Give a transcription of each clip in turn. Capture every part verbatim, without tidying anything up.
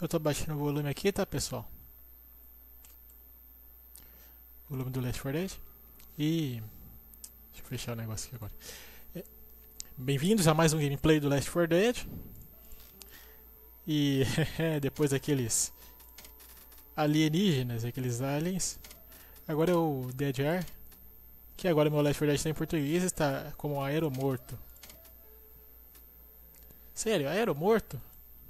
Eu tô baixando o volume aqui, tá, pessoal? O volume do Left four Dead. E... deixa eu fechar o negócio aqui agora. É... Bem-vindos a mais um gameplay do Left four Dead. E depois daqueles alienígenas, aqueles aliens, agora é o Dead Air. Que agora meu Left four Dead está em português, está como Aeromorto. Sério, Aeromorto?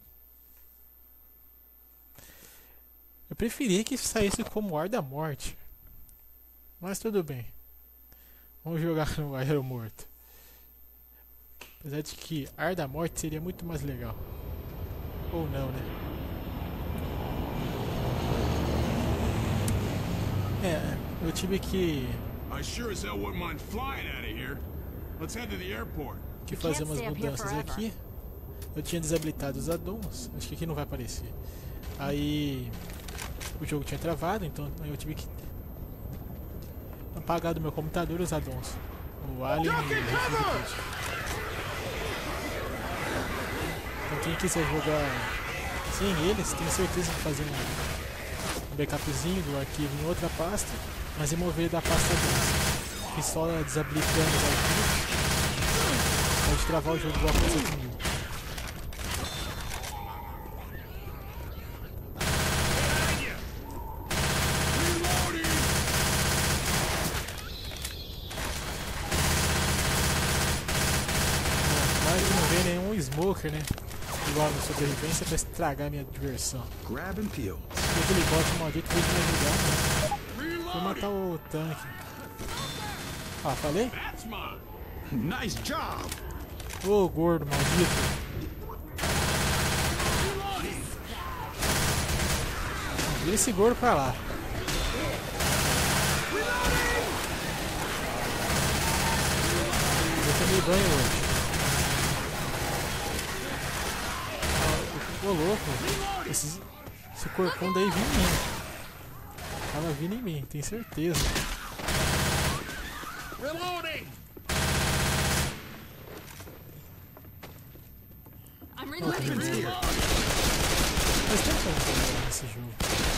Eu preferia que saísse como Ar da Morte. Mas tudo bem. Vamos jogar no Aeromorto. Apesar de que Ar da Morte seria muito mais legal. Ou não, né? É, eu tive que... que fazer umas mudanças aqui. Eu tinha desabilitado os addons. Acho que aqui não vai aparecer. Aí... o jogo tinha travado, então eu tive que apagar do meu computador os addons. O Alien e o Resident. Então quem quiser jogar sem eles, tenho certeza de fazer um backupzinho do arquivo em outra pasta, mas remover da pasta addons. E só desabilitando os arquivos pode travar o jogo igual aconteceu comigo. Smoker, né? Igual na sobrevivência pra estragar a minha diversão. Grab and peel. Aquele bot maldito veio me ajudar, né? Vou matar o tanque. Ah, falei? Nice job. Ô, gordo maldito. Vira esse gordo pra lá. Eu tomei banho hoje. Ô louco, esse, esse corcão daí vinha em mim. Tava vindo em mim, tenho certeza. Reloading. I'm reloading. Faz tempo que eu não tô jogando nesse jogo.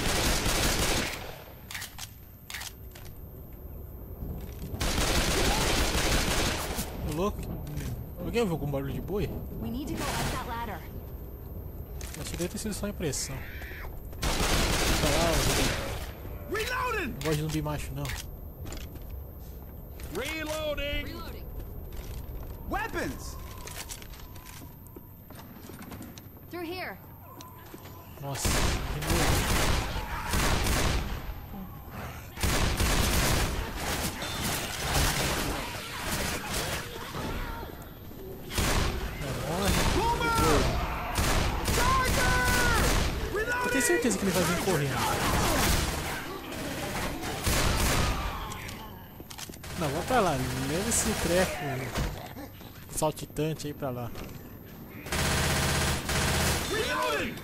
Ô louco, alguém ouviu algum barulho de boi? We need to go up that ladder. Acho que deve ter sido só impressão. Tá lá, Reloading. não gosto de zumbi macho não. Reloading. Reloading. Weapons. Through here. Nossa, que nojo. Eu tenho certeza que ele vai vir correndo. Não, vamos pra lá. Leva esse treco saltitante aí pra lá. Reloading.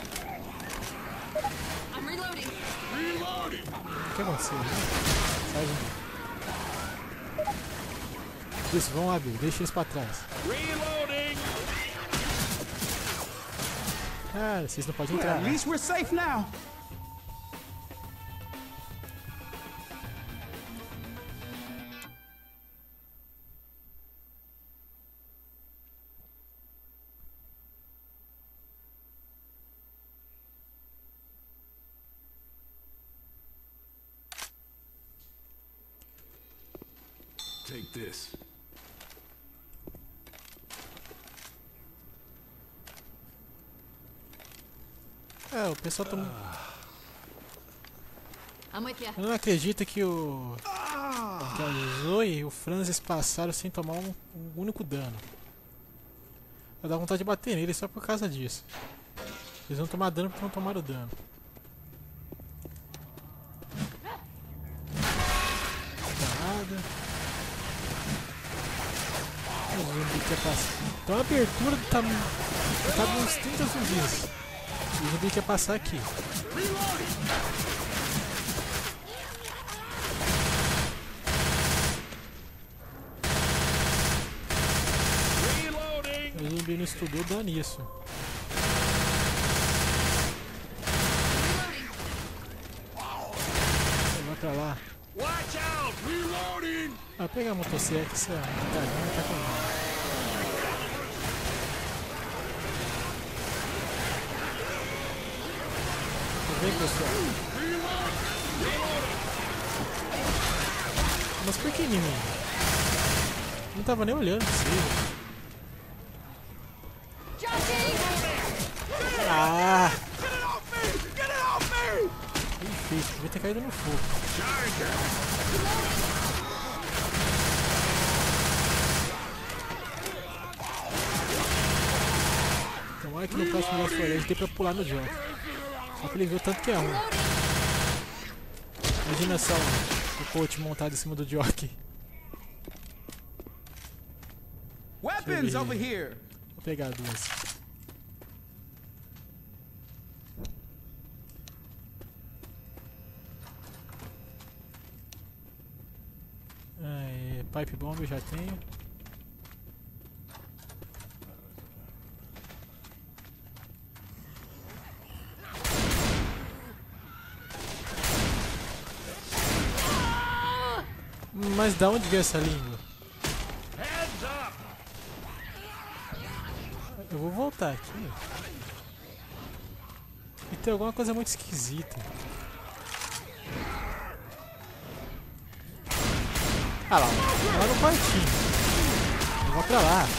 I'm reloading. Reloading. O que aconteceu? Sai de... Isso, vão lá, Bill. Deixa eles pra trás. Reloading. Ah, vocês não podem entrar. At least we're safe now. Take this. É, o pessoal tá... I'm with you. Eu não acredito que o... que a Zoe e o Francis passaram sem tomar um, um único dano. Vai dar vontade de bater neles só por causa disso. Eles vão tomar dano porque não tomaram dano. Nada. O zumbi quer passar. Então a abertura tá... tá uns trinta zumbis. O zumbi quer passar aqui. O zumbi não estudou, dá nisso. pra lá. Watch out! Reloading! Ah, pega a motosserra que essa carinha tá com nada. Vem, pessoal. Mas por que inimigo? Não tava nem olhando pra você. Ah! Get it off me! Get it off me! Bem feito, devia ter caído no fogo. Tomara que no próximo Last Floresta tem pra pular no jogo. Só pra ele ver o tanto que é ruim. Imagina só o coach montado em cima do jockey. Weapons over here! Vou pegar duas. Aí, pipe bomb eu já tenho. Mas da onde veio essa língua? Eu vou voltar aqui. E tem alguma coisa muito esquisita. Ah lá, lá no quartinho. Eu vou pra lá.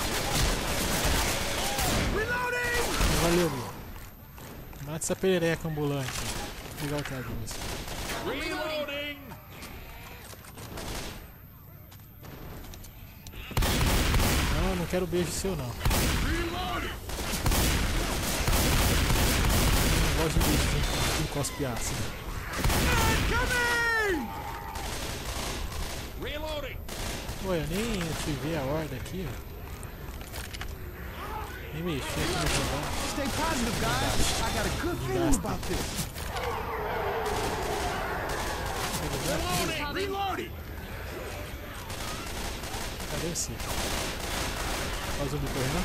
Valeu, meu. Mata essa perereca ambulante. Vou pegar outra duas. Não, não quero beijo seu não. Não gosto de beijo que cospe ácido. Pô, eu nem ativei a horda aqui, ó. Nem mexi aqui no jogo. Stay positive, guys. I got a good feeling about this. Reloading! Reloading! Cadê você? Olha o zumbi correndo.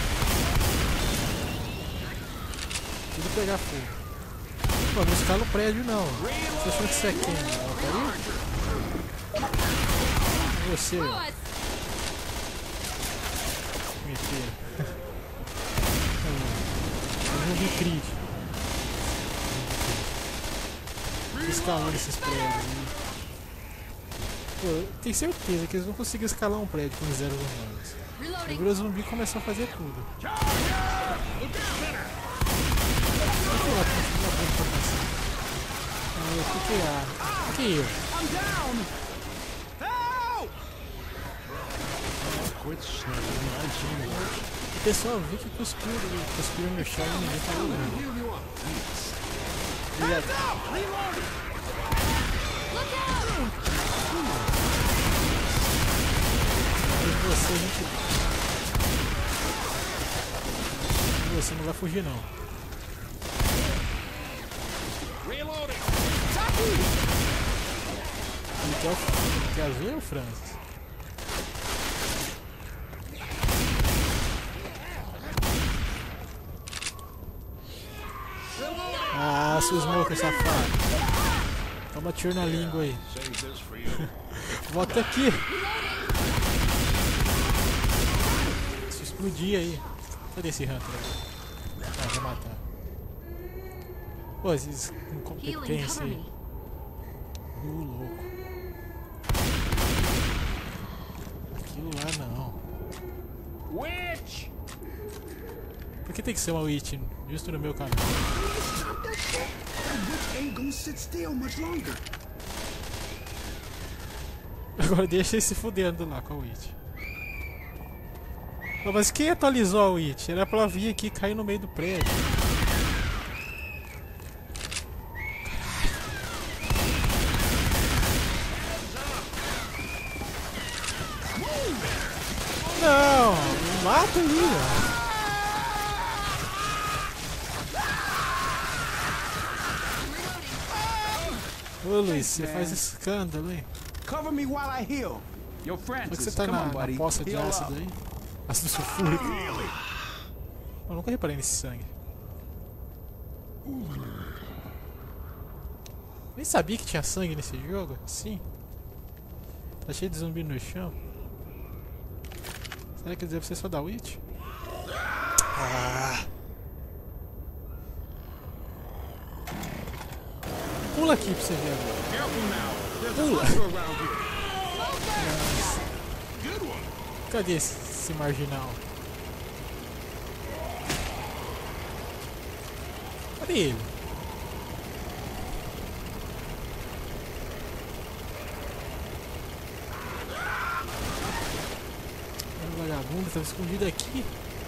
Tudo pegar fogo. Pô, não escala o prédio não. Você achou que isso é quem? É você, ó. Mentira. Eu não vi crítico. Escalando esses prédios aí. Pô, eu tenho certeza que eles vão conseguir escalar um prédio com zero humanos. Agora o zumbi começou a fazer tudo. Ah, eu fiquei lá. Fiquei eu. O pessoal viu que cuspiu, cuspiu no chão e ninguém falou nada. Obrigado. Você, gente... Você não vai fugir não. Ele quer, o... quer azul ou o Francis? Ah, seu smoker safado. Toma tiro na língua aí. Volta aqui. Se explodir aí. Cadê esse Hunter? Ah, vai matar. Pô, esses incompetência aí. Uh, louco. Aquilo lá não. Witch! Por que tem que ser uma witch justo no meu caminho? Agora deixa ele se fudendo lá com a witch. Não, mas quem atualizou a witch? Era pra ela vir aqui e cair no meio do prédio. Não, mata aí, ó. Ô Luiz, você faz escândalo, hein? Cover me while I heal. Yo, Como é que você Francis, tá come na, on, buddy. na poça de Heal ácido up. aí? Ácido sulfúrico. Eu nunca reparei nesse sangue. Nem sabia que tinha sangue nesse jogo. Sim. Tá cheio de zumbi no chão. Será que deve ser só da Witch? Ah. Pula aqui pra você ver agora. Pula. Nossa. Cadê esse, esse marginal? Cadê ele? O vagabundo estava escondido aqui.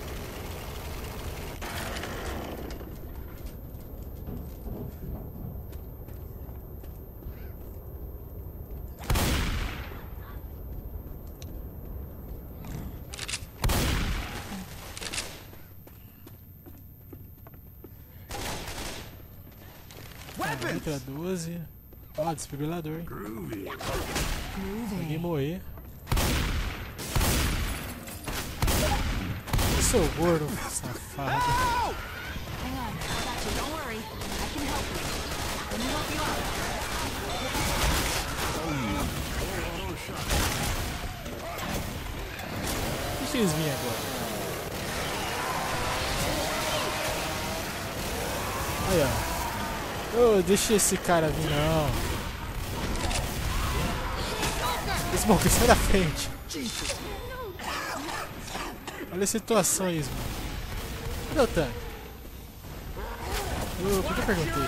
Outra doze. Ó, oh, desfibrilador, hein? Ninguém morrer. Eu sou gordo, safado. Hang on, I got you. Don't worry. I can help you. Let me help you out. Deixa eles virem agora. Aí, ó. Oh, deixa esse cara vir, não. Smoker, sai da frente. Olha a situação aí, Smoker. Cadê o tanque? Oh, por que eu perguntei?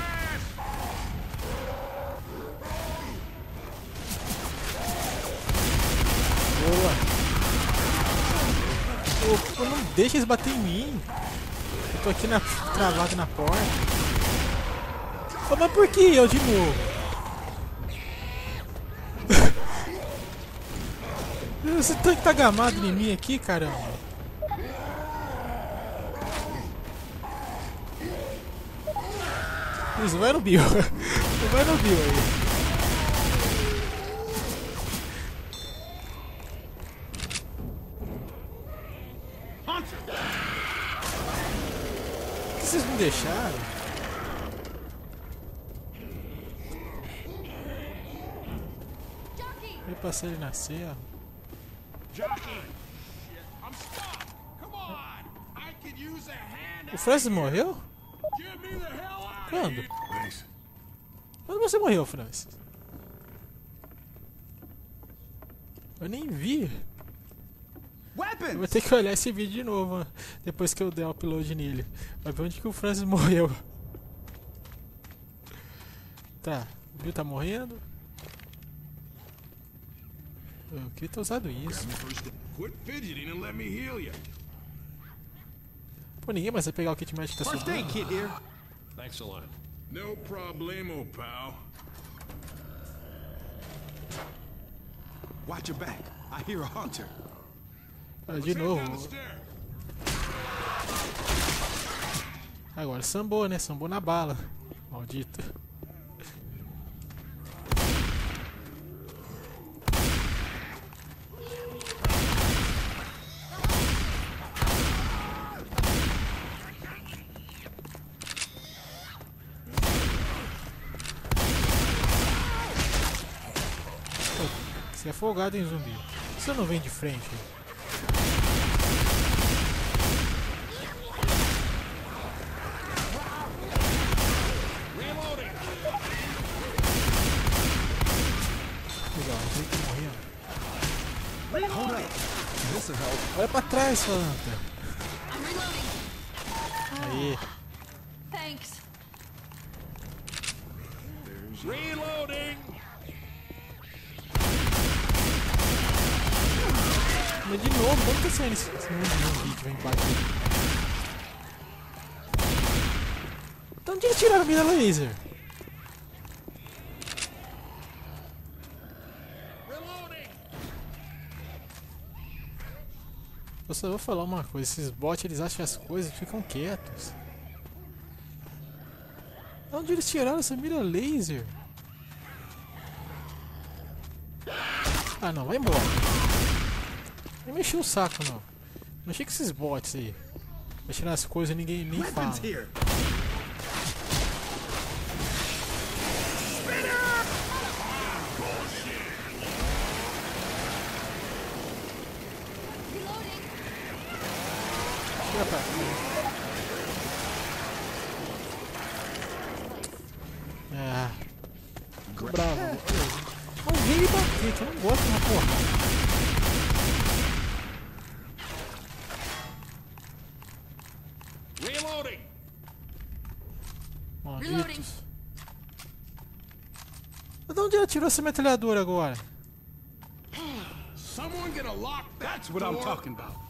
Boa. Oh, não deixa eles bater em mim. Eu tô aqui na, travado na porta. Oh, mas por que eu de novo? Esse tanque tá gamado em mim aqui, caramba. Isso, vai no bio. Vai no bio aí. Por que vocês me deixaram? Vou passar ele na serra. O Francis morreu? Quando? Quando você morreu, Francis? Eu nem vi. Eu vou ter que olhar esse vídeo de novo depois que eu der o upload nele. Vai ver onde que o Francis morreu. Tá, o Bill tá morrendo. Eu queria ter usado isso. Pô, ninguém mais vai pegar o kit médico que tá sobrando. Thanks a lot. No problemo, pal. Watch your back. I hear a hunter. Ah, de novo. Agora sambou, né? Sambou na bala. Maldito. Você é folgado em zumbi. Você não vem de frente? Legal, não tem que morrer. Olha pra trás, sua lanterna. Aí. Thanks. Reloading. Mas de novo, como tá saindo esse mundo de zumbi que vem bater? Então onde eles tiraram a mira laser? Eu só vou falar uma coisa, esses bots eles acham as coisas e ficam quietos. Onde eles tiraram essa mira laser? Ah não, vai embora. Não me encheu o saco não. Não achei que esses bots aí vai tirar as coisas e ninguém nem fala. atira pra cá. Ah. Tô bravo. Não vem me bater, que eu não gosto dessa porra. Reloading. Malditos. De onde ela tirou essa metralhadora agora? Someone gonna lock that door. That's what I'm talking about.